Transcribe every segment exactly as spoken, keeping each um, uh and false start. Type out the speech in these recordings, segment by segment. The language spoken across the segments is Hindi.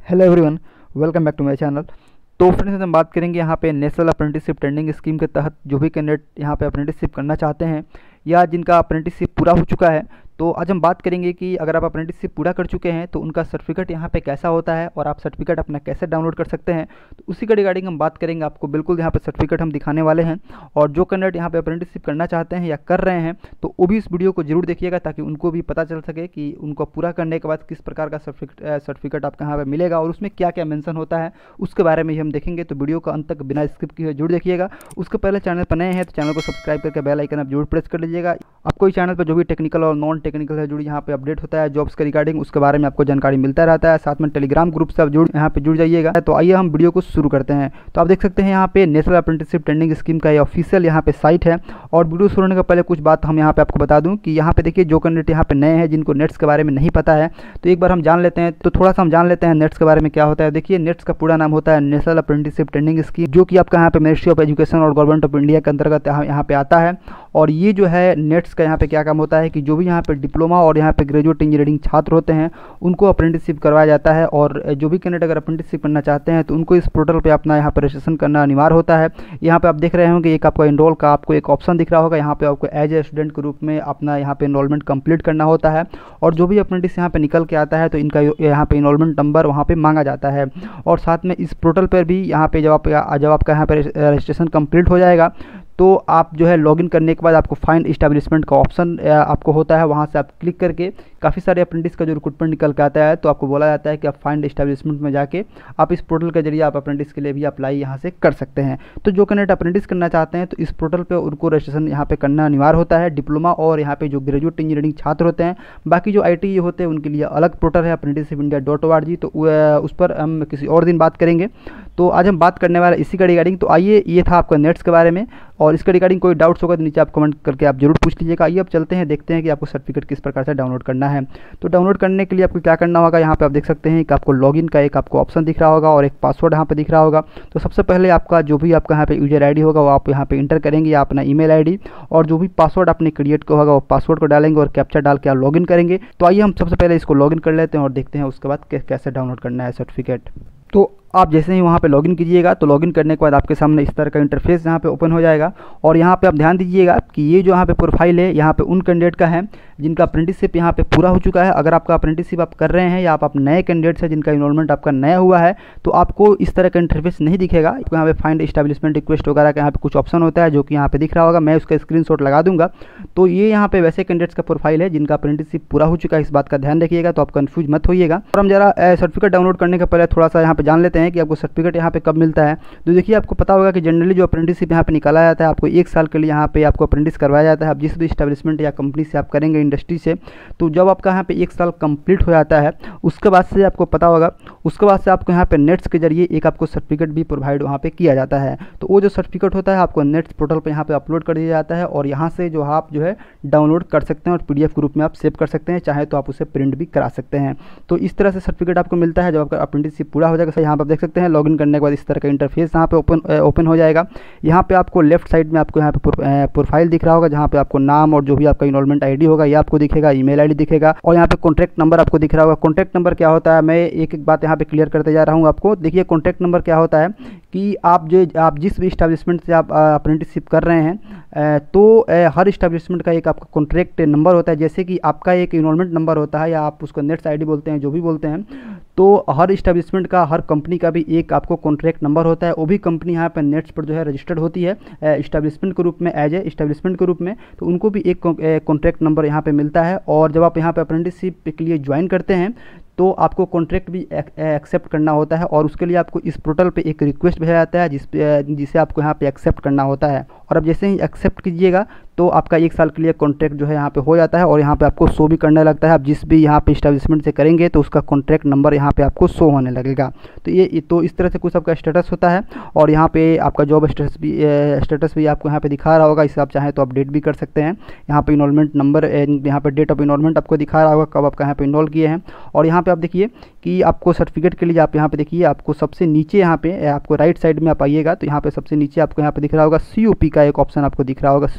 Hello everyone, welcome back to my channel. तो फ्रेंड्स, हम बात करेंगे यहाँ पे नेशनल अप्रेंटिसशिप ट्रेनिंग स्कीम के तहत जो भी कैंडिडेट यहाँ पे अप्रेंटिसशिप करना चाहते हैं या जिनका अप्रेंटिसशिप पूरा हो चुका है। तो आज हम बात करेंगे कि अगर आप अप्रेंटिसशिप पूरा कर चुके हैं तो उनका सर्टिफिकेट यहाँ पे कैसा होता है और आप सर्टिफिकेट अपना कैसे डाउनलोड कर सकते हैं। तो उसी के रिगार्डिंग हम बात करेंगे। आपको बिल्कुल यहाँ पे सर्टिफिकेट हम दिखाने वाले हैं और जो कैंडिडेट यहाँ पे अप्रेंटिसशिप करना चाहते हैं या कर रहे हैं तो वो भी इस वीडियो को जरूर देखिएगा ताकि उनको भी पता चल सके कि उनको पूरा करने के बाद किस प्रकार का सर्टिफिकेट सर्टिफिकेट आपको यहाँ पे मिलेगा और उसमें क्या क्या मेंशन होता है उसके बारे में ही हम देखेंगे। तो वीडियो को अंत तक बिना स्किप किए जरूर देखिएगा। उसके पहले चैनल पर नए हैं तो चैनल को सब्सक्राइब करके बेल आइकन आप जरूर प्रेस कर लीजिएगा। आपको इस चैनल पर जो भी टेक्निकल और नॉन टेक्निकल है जुड़ी यहाँ पे अपडेट होता है जॉब्स के रिगार्डिंग, उसके बारे में आपको जानकारी मिलता रहता है। साथ में टेलीग्राम ग्रुप से आप जुड़ यहाँ पे जुड़ जाइएगा। तो आइए हम वीडियो को शुरू करते हैं। तो आप देख सकते हैं यहाँ पे नेशनल अप्रेंटिसशिप ट्रेनिंग स्कीम का ये ऑफिशियल यहाँ पे साइट है। और वीडियो शुरू होने के पहले कुछ बात हम यहाँ पे आपको बता दूँ कि यहाँ पे देखिए जो कैंडिडेट यहाँ पे नए हैं जिनको नेट्स के बारे में नहीं पता है तो एक बार हम जान लेते हैं। तो थोड़ा सा हम जान लेते हैं नेट्स के बारे में क्या होता है। देखिए, नेट्स का पूरा नाम होता है नेशनल अप्रेंटिसशिप ट्रेनिंग स्कीम, जो कि आपका यहाँ पे मिनिस्ट्री ऑफ एजुकेशन और गवर्नमेंट ऑफ इंडिया के अंतर्गत यहाँ पे आता है। और ये जो है नेट्स का यहाँ पे क्या काम होता है कि जो भी यहाँ पे डिप्लोमा और यहाँ पे ग्रेजुएट इंजीनियरिंग छात्र होते हैं उनको अप्रेंटिसशिप करवाया जाता है। और जो भी कैंडिडेट अगर अप्रेंटिसशिप करना चाहते हैं तो उनको इस पोर्टल पे अपना यहाँ पे रजिस्ट्रेशन करना अनिवार्य होता है। यहाँ पे आप देख रहे होंगे एक आपको एनरोल का आपको एक ऑप्शन दिख रहा होगा। यहाँ पे आपको एज ए स्टूडेंट के रूप में अपना यहाँ पे इनरोलमेंट कंप्लीट करना होता है। और जो भी अप्रेंटिस यहाँ पे निकल के आता है तो इनका यहाँ पे इनरोलमेंट नंबर वहाँ पे मांगा जाता है। और साथ में इस पोर्टल पर भी यहाँ पे जब आप जब आपका यहाँ पे रजिस्ट्रेशन कंप्लीट हो जाएगा तो आप जो है लॉगिन करने के बाद आपको फाइंड इस्टेब्लिशमेंट का ऑप्शन आपको होता है। वहाँ से आप क्लिक करके काफ़ी सारे अप्रेंटिस का जो रिक्रूटमेंट निकल के आता है तो आपको बोला जाता है कि आप फाइंड इस्टेब्लिशमेंट में जाके आप इस पोर्टल के जरिए आप अप्रेंटिस के लिए भी अप्लाई यहाँ से कर सकते हैं। तो जो कैंडिडेट अप्रेंटिस करना चाहते हैं तो इस पोर्टल पर उनको रजिस्ट्रेशन यहाँ पे करना अनिवार्य होता है। डिप्लोमा और यहाँ पे जो ग्रेजुएट इंजीनियरिंग छात्र होते हैं, बाकी जो आई टी होते हैं उनके लिए अलग पोर्टल है apprenticeship India dot O R G. तो उस पर हम किसी और दिन बात करेंगे। तो आज हम बात करने वाले इसी का रिगार्डिंग। तो आइए, ये था आपका नेट्स के बारे में और इसके रिगार्डिंग कोई डाउट्स होगा तो नीचे आप कमेंट करके आप जरूर पूछ लीजिएगा। आइए अब चलते हैं, देखते हैं कि आपको सर्टिफिकेट किस प्रकार से डाउनलोड करना है। तो डाउनलोड करने के लिए आपको क्या करना होगा, यहाँ पे आप देख सकते हैं कि आपको लॉगिन का एक आपको ऑप्शन दिख रहा होगा और एक पासवर्ड यहाँ पे दिख रहा होगा। तो सबसे पहले आपका जो भी आपका यहाँ पे यूजर आईडी होगा वो आप यहाँ पे इंटर करेंगे या अपना ईमेल आईडी, और जो भी पासवर्ड आपने क्रिएट किया होगा वो पासवर्ड को डालेंगे और कैप्चा डाल के आप लॉगिन करेंगे। तो आइए हम सबसे पहले इसको लॉगिन कर लेते हैं और देखते हैं उसके बाद कैसे डाउनलोड करना है सर्टिफिकेट। तो आप जैसे ही वहाँ पे लॉगिन कीजिएगा तो लॉगिन करने के बाद आपके सामने इस तरह का इंटरफेस यहाँ पे ओपन हो जाएगा। और यहाँ पे आप ध्यान दीजिएगा कि ये जो यहाँ पे प्रोफाइल है यहाँ पे उन कैंडिडेट का है जिनका अप्रेंटिसशिप यहाँ पे पूरा हो चुका है। अगर आपका अप्रेंटिसशिप आप कर रहे हैं या आप, आप नए कैंडिडेट्स हैं जिनका इनरोलमेंट आपका नया हुआ है तो आपको इस तरह का इंटरफेस नहीं दिखेगा। आपको यहाँ पे फाइंड इस्टेब्लिशमेंट रिक्वेस्ट वगैरह का यहाँ पे कुछ ऑप्शन होता है जो कि यहाँ पे दिख रहा होगा। मैं उसका स्क्रीनशॉट लगा दूंगा। तो ये यहाँ पे वैसे कैंडिडेट्स का प्रोफाइल है जिनका अप्रेंटिसशिप पूरा हो चुका है, इस बात का ध्यान रखिएगा। तो आप कन्फ्यूज मत होइएगा। और हम जरा सर्टिफिकेट डाउनलोड करने के पहले थोड़ा सा यहाँ पे जान लेते हैं कि आपको सर्टिफिकेट यहाँ पे कब मिलता है। तो देखिए, आपको पता होगा कि जनरली जो अप्रेंटिसशिप यहाँ पे निकाला जाता है आपको एक साल के लिए यहाँ पे आपको अप्रेंटिस करवाया जाता है। आप जिस भी इस्टेब्लिशमेंट या कंपनी से आप करेंगे, इंडस्ट्री से, तो जब आपका यहाँ पे एक साल कंप्लीट हो जाता है उसके बाद से आपको पता होगा उसके बाद से आपको यहाँ पे नेट्स के जरिए एक आपको सर्टिफिकेट भी प्रोवाइड वहाँ पे किया जाता है। तो वो जो सर्टिफिकेट होता है आपको नेट्स पोर्टल पर यहाँ पे अपलोड कर दिया जाता है और यहाँ से जो आप जो है डाउनलोड कर सकते हैं और पीडीएफ के रूप में आप सेव कर सकते हैं, चाहे तो आप उसे प्रिंट भी करा सकते हैं। तो इस तरह से सर्टिफिकेट आपको मिलता है जब आपका अप्रेंटिसशिप पूरा हो जाएगा। यहाँ पर आप देख सकते हैं लॉगिन करने के बाद इस तरह का इंटरफेस यहाँ पे ओपन ओपन हो जाएगा। यहाँ पे आपको लेफ्ट साइड में आपको यहाँ पे प्रोफाइल दिख रहा होगा जहाँ पे आपको नाम और जो भी आपका इनरोलमेंट आईडी होगा ये आपको दिखेगा, ईमेल आईडी दिखेगा और यहाँ पे कॉन्टैक्ट नंबर आपको दिख रहा होगा। कॉन्टैक्ट नंबर क्या होता है, मैं एक एक बात यहाँ पे क्लियर करते जा रहा हूँ आपको। देखिए, कॉन्टैक्ट नंबर क्या होता है कि आप जो आप जिस भी इस्टेब्लिशमेंट से आप अप्रेंटिसशिप कर रहे हैं तो हर इस्टेब्लिशमेंट का एक आपका कॉन्ट्रैक्ट नंबर होता है। जैसे कि आपका एक इनरोलमेंट नंबर होता है या आप उसको नेट्स आईडी बोलते हैं, जो भी बोलते हैं, तो हर इस्टेब्लिशमेंट का, हर कंपनी का भी एक आपको कॉन्ट्रैक्ट नंबर होता है। वो भी कंपनी यहाँ पर नेट्स पर जो है रजिस्टर्ड होती है इस्टेब्लिशमेंट के रूप में, एज ए इस्टेब्लिशमेंट के रूप में। तो उनको भी एक कॉन्ट्रैक्ट नंबर यहाँ पे मिलता है। और जब आप यहाँ पे अप्रेंटिसशिप के लिए ज्वाइन करते हैं तो आपको कॉन्ट्रैक्ट भी एक्सेप्ट करना होता है और उसके लिए आपको इस पोर्टल पे एक रिक्वेस्ट भेजा जाता है जिस जिसे आपको यहाँ पे एक्सेप्ट करना होता है। और अब जैसे ही एक्सेप्ट कीजिएगा तो आपका एक साल के लिए कॉन्ट्रैक्ट जो है यहाँ पे हो जाता है और यहाँ पे आपको शो भी करने लगता है। आप जिस भी यहाँ पे इस्टेब्लिशमेंट से करेंगे तो उसका कॉन्ट्रैक्ट नंबर यहाँ पे आपको शो होने लगेगा। तो ये तो इस तरह से कुछ आपका स्टेटस होता है। और यहाँ पे आपका जॉब स्टेटस भी स्टेटस भी आपको यहाँ पे दिखा रहा होगा। इसे आप चाहें तो अपडेट भी कर सकते हैं। यहाँ पे इनरोलमेंट नंबर, यहाँ पे डेट ऑफ इनरोलमेंट आपको दिखा रहा होगा, कब आपका यहाँ पे इनरोल किए हैं। और यहाँ पे आप देखिए कि आपको सर्टिफिकेट के लिए आप यहाँ पे देखिए आपको सबसे नीचे यहाँ पे आपको राइट साइड में आप आइएगा तो यहाँ पे सबसे नीचे आपको यहाँ पे दिख रहा होगा सीओपी का एक ऑप्शन आपको दिख रहा होगा। सीओपी का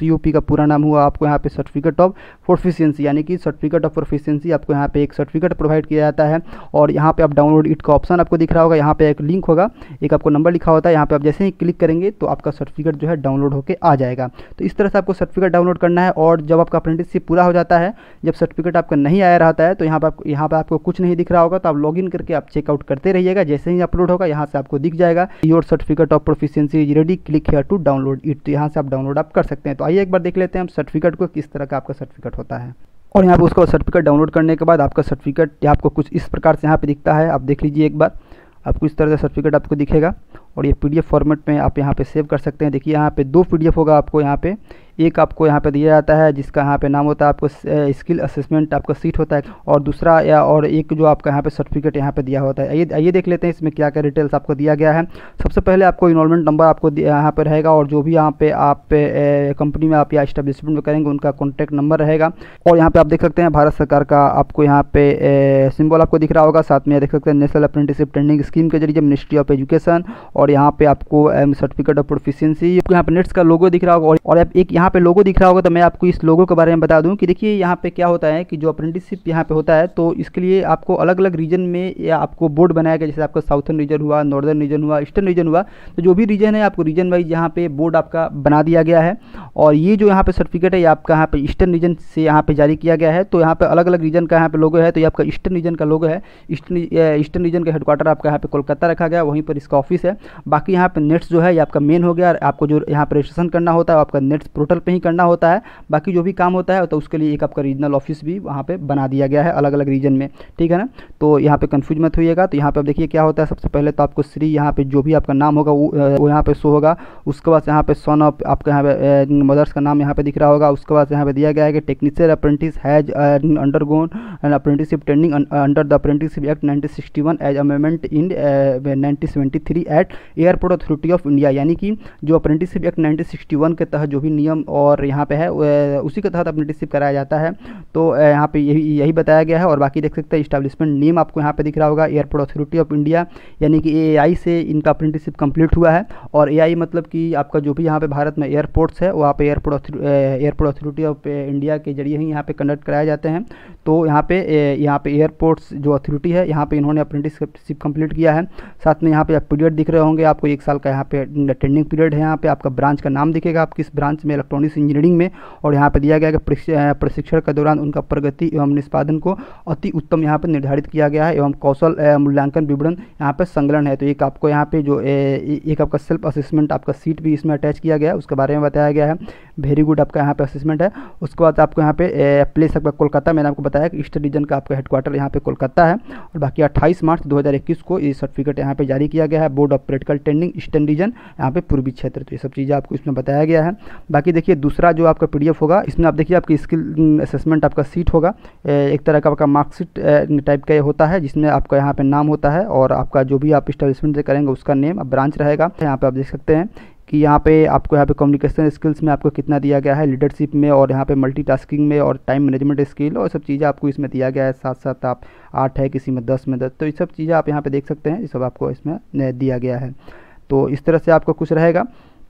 पूरा नाम हुआ, आपको यहाँ पे सर्टिफिकेट ऑफ प्रोफिशिएंसी यानी कि सर्टिफिकेट ऑफ प्रोफिशिएंसी आपको यहाँ पे एक सर्टिफिकेट प्रोवाइड किया जाता है। और यहाँ पे आप डाउनलोड इट का ऑप्शन आपको दिख रहा होगा, यहाँ पे एक लिंक होगा, एक आपको नंबर लिखा होता है, यहाँ पे आप जैसे ही क्लिक करेंगे तो आपका सर्टिफिकेट जो है डाउनलोड होकर आ जाएगा। तो इस तरह से आपको सर्टिफिकेट डाउनलोड करना है। और जब आपका अप्रेंटिसशिप पूरा हो जाता है, जब सर्टिफिकेट आपका नहीं आया रहता है, तो यहाँ पर आपको यहाँ पर आपको कुछ नहीं दिख रहा होगा, तो आप लॉगिन करके आप चेकआउट करते रहिएगा। जैसे ही अपलोड होगा यहाँ से आपको दिख जाएगा your certificate of proficiency is ready, click here to download it. तो यहाँ से आप डाउनलोड आप कर सकते हैं। तो आइए एक बार देख लेते हैं हम सर्टिफिकेट को, किस तरह का आपका सर्टिफिकेट होता है। और यहाँ पे उसका सर्टिफिकेट डाउनलोड करने के बाद आपका सर्टिफिकेट आपको कुछ इस प्रकार से यहाँ पे दिखता है। आप देख लीजिए एक बार, आपको इस तरह से सर्टिफिकेट आपको दिखेगा और ये पीडीएफ फॉर्मेट में आप यहाँ पे सेव कर सकते हैं। देखिए यहाँ पे दो पीडीएफ होगा आपको, यहाँ पे एक आपको यहाँ पे दिया जाता है जिसका यहाँ पे नाम होता है आपको स्किल असेसमेंट आपका सीट होता है, और दूसरा या और एक जो आपका यहाँ पे सर्टिफिकेट यहाँ पे दिया होता है। आइए आइए देख लेते हैं इसमें क्या क्या डिटेल्स आपको दिया गया है। सबसे पहले आपको इनरोलमेंट नंबर आपको यहाँ पे रहेगा, और जो भी यहाँ पे आप कंपनी में आप या इस्टेब्लिशमेंट में करेंगे उनका कॉन्टैक्ट नंबर रहेगा। और यहाँ पे आप देख सकते हैं भारत सरकार का आपको यहाँ पे सिंबल आपको दिख रहा होगा, साथ में देख सकते हैं नेशनल अप्रेंटिसशिप ट्रेनिंग स्कीम के जरिए मिनिस्ट्री ऑफ एजुकेशन, और यहाँ पे आपको सर्टिफिकेट ऑफ प्रोफिशिएंसी, यहाँ पे नेट्स का लोगो दिख रहा होगा। और एक यहाँ पे लोगो दिख रहा होगा, तो मैं आपको इस लोगो के बारे में बता दूं कि देखिए यहाँ पे क्या होता है कि जो अप्रेंटिसशिप यहाँ पे होता है, तो इसके लिए आपको अलग अलग रीजन में या आपको बोर्ड बनाया गया, जैसे आपका साउथर्न रीजन हुआ, नॉर्दर्न रीजन हुआ, ईस्टर्न रीजन हुआ, तो जो भी रीजन है आपको रीजन वाइज यहाँ पे बोर्ड आपका बना दिया गया है। और ये जो यहाँ पे सर्टिफिकेट है ये आपका यहाँ पे ईस्टर्न रीजन से यहाँ पे जारी किया गया है। तो यहाँ पे अलग अलग रीजन का यहाँ पे लोगो है, तो ये आपका ईस्टर्न रीजन का लोगो है। ईस्टर्न ईस्टर्न रीजन का हेडक्वार्टर आपका यहाँ पे कोलकाता रखा गया, वहीं पर इसका ऑफिस है। बाकी यहाँ पे नेट्स जो है ये आपका मेन हो गया, आपको जो यहाँ पे रजिस्ट्रेशन करना होता है आपका नेट्स पोर्टल पर ही करना होता है। बाकी जो भी काम होता है तो उसके लिए एक आपका रीजनल ऑफिस भी वहाँ पे बना दिया गया है अलग अलग रीजन में, ठीक है ना। तो यहाँ पे कंफ्यूज मत होइएगा। तो यहाँ पे आप देखिए क्या होता है, सबसे पहले तो आपको श्री यहाँ पे जो भी आपका नाम होगा वो, वो यहाँ पे शो होगा। उसके बाद यहाँ पे सन ऑफ आपका यहाँ पे मदर्स का नाम यहाँ पे दिख रहा होगा। उसके बाद यहाँ पे दिया गया है कि technician apprentice has undergone an apprenticeship training under the apprenticeship act nineteen sixty one as amendment in nineteen seventy three at airport authority of India, यानी कि जो apprenticeship act nineteen sixty one के तहत जो भी नियम और यहाँ पे है उसी के तहत अप्रेंटिसशिप कराया जाता है। तो यहाँ पे यही यही बताया गया है। और बाकी देख सकते हैं इस्टेब्लिशमेंट नेम आपको यहाँ पे दिख रहा होगा, एयरपोर्ट अथॉरिटी ऑफ इंडिया, यानी कि एआई से इनका अप्रेंटिसशिप कंप्लीट हुआ है। और एआई मतलब कि आपका जो भी यहाँ पे भारत में एयरपोर्ट्स है वहाँ पे airport airport authority of India के जरिए ही यहाँ पे कंडक्ट कराए जाते हैं। तो यहाँ पे यहाँ पे एयरपोर्ट्स जो अथॉरिटी है यहाँ पे इन्होंने अप्रेंटिसशिप कंप्लीट किया है। साथ में यहाँ पे पीरियड दिख रहे होंगे आपको, एक साल का यहाँ पे ट्रेनिंग पीरियड है। यहाँ पे आपका ब्रांच का नाम दिखेगा, आप किस ब्रांच में, इलेक्ट्रॉनिक्स इंजीनियरिंग में। और यहाँ पे दिया गया कि प्रशिक्षण के दौरान उनका प्रगति एवं निष्पादन को अति उत्तम यहाँ पर निर्धारित किया गया है एवं कौशल मूल्यांकन विवरण यहाँ पर संकलन है। तो एक आपको यहाँ पे जो ए, एक आपका सेल्फ असेसमेंट आपका सीट भी इसमें अटैच किया गया है, उसके बारे में बताया गया है। वेरी गुड आपका यहाँ पे असेसमेंट है। उसके बाद आपको यहाँ पे प्लेस आपका कोलकाता, मैंने आपको बताया कि ईस्ट रीजन का आपका हेडक्वार्टर यहाँ पे कोलकाता है। और बाकी अट्ठाईस मार्च दो हज़ार इक्कीस को ये सर्टिफिकेट यहाँ पे जारी किया गया है, board of practical training eastern region यहाँ पे पूर्वी क्षेत्र। तो ये सब चीज़ें आपको इसमें बताया गया है। बाकी देखिए दूसरा जो आपका पीडीएफ होगा इसमें आप देखिए आपकी स्किल असेसमेंट आपका सीट होगा, एक तरह का आपका मार्कशीट टाइप का ये होता है जिसमें आपका यहाँ पे नाम होता है और आपका जो भी आप इस्टेब्लिशमेंट से करेंगे उसका नेम ब्रांच रहेगा। यहाँ पे आप देख सकते हैं कि यहाँ पे आपको यहाँ पे कम्युनिकेशन स्किल्स में आपको कितना दिया गया है, लीडरशिप में और यहाँ पे मल्टीटास्किंग में और टाइम मैनेजमेंट स्किल और सब चीज़ें आपको इसमें दिया गया है। साथ साथ आप आठ है, किसी में दस में दस, तो ये सब चीज़ें आप यहाँ पे देख सकते हैं, ये सब आपको इसमें दिया गया है। तो इस तरह से आपको कुछ रहेगा।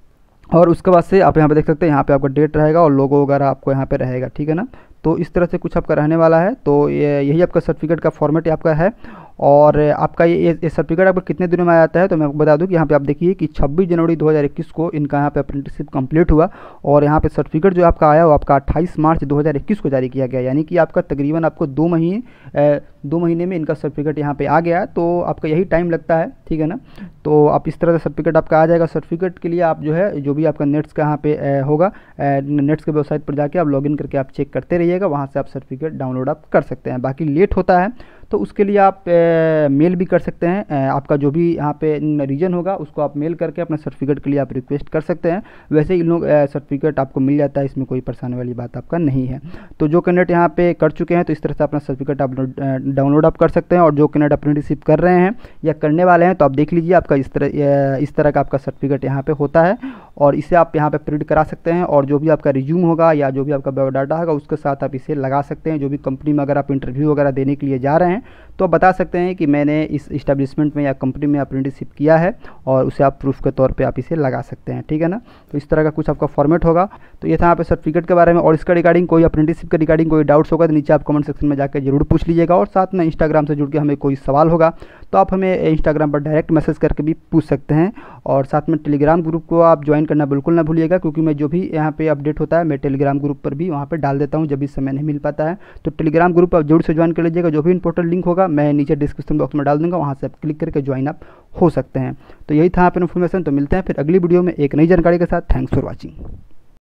और उसके बाद से आप यहाँ पे देख सकते हैं यहाँ पे आपका डेट रहेगा और लोगो वगैरह आपको यहाँ पे रहेगा, ठीक है ना। तो इस तरह से कुछ आपका रहने वाला है। तो ये यही आपका सर्टिफिकेट का फॉर्मेट आपका है। और आपका ये ये सर्टिफिकेट आपको कितने दिनों में आ जाता है, तो मैं आपको बता दूं कि यहाँ पे आप देखिए कि छब्बीस जनवरी दो हज़ार इक्कीस को इनका यहाँ पे अप्रेंटिसशिप कंप्लीट हुआ। और यहाँ पे सर्टिफिकेट जो आपका आया वो आपका अट्ठाईस मार्च दो हज़ार इक्कीस को जारी किया गया, यानी कि आपका तकरीबन आपको दो महीने दो महीने में इनका सर्टिफिकेट यहाँ पे आ गया। तो आपका यही टाइम लगता है, ठीक है ना। तो आप इस तरह से सर्टिफिकेट आपका आ जाएगा। सर्टिफिकेट के लिए आप जो है जो भी आपका नेट्स का यहाँ पे होगा, नेट्स के वेबसाइट पर जाके आप लॉगिन करके आप चेक करते रहिएगा, वहाँ से आप सर्टिफिकेट डाउनलोड आप कर सकते हैं। बाकी लेट होता है तो उसके लिए आप ए, मेल भी कर सकते हैं। ए, आपका जो भी यहाँ पे रीजन होगा उसको आप मेल करके अपने सर्टिफिकेट के लिए आप रिक्वेस्ट कर सकते हैं। वैसे इन लोग सर्टिफिकेट आपको मिल जाता है, इसमें कोई परेशानी वाली बात आपका नहीं है। तो जो कैंडिडेट यहाँ पे कर चुके हैं तो इस तरह से अपना सर्टिफिकेट आप डाउनलोड आप कर सकते हैं। और जो कैंडिडेट अप्रेंटिसशिप कर रहे हैं या करने वाले हैं तो आप देख लीजिए आपका इस तरह इस तरह का आपका सर्टिफिकेट यहाँ पे होता है। और इसे आप यहाँ पे प्रिंट करा सकते हैं और जो भी आपका रिज्यूम होगा या जो भी आपका बायोडाटा होगा उसके साथ आप इसे लगा सकते हैं। जो भी कंपनी में अगर आप इंटरव्यू वगैरह देने के लिए जा रहे हैं तो आप बता सकते हैं कि मैंने इस इस्टेब्लिशमेंट में या कंपनी में अप्रेंटिसशिप किया है, और उसे आप प्रूफ के तौर पे आप इसे लगा सकते हैं, ठीक है ना। तो इस तरह का कुछ आपका फॉर्मेट होगा। तो ये था यहाँ पे सर्टिफिकेट के बारे में। और इसका रिगार्डिंग कोई अप्रेंटिसशिप के रिगार्डिंग कोई डाउट्स होगा तो नीचे आप कमेंट सेक्शन में जाकर जरूर पूछ लीजिएगा। और साथ में इंस्टाग्राम से जुड़ के हमें कोई सवाल होगा तो आप हमें इंस्टाग्राम पर डायरेक्ट मैसेज करके भी पूछ सकते हैं। और साथ में टेलीग्राम ग्रुप को आप ज्वाइन करना बिल्कुल ना भूलिएगा, क्योंकि मैं जो भी यहाँ पे अपडेट होता है मैं टेलीग्राम ग्रुप पर भी वहाँ पे डाल देता हूँ जब भी समय नहीं मिल पाता है। तो टेलीग्राम ग्रुप आप जरूर से ज्वाइन कर लीजिएगा। जो भी इंपॉर्टेंट लिंक होगा मैं नीचे डिस्क्रिप्शन बॉक्स में डाल दूँगा, वहाँ से आप क्लिक करके ज्वाइन आप हो सकते हैं। तो यही था यहाँ पर इन्फॉर्मेशन। तो मिलते हैं फिर अगली वीडियो में एक नई जानकारी के साथ। Thanks for watching.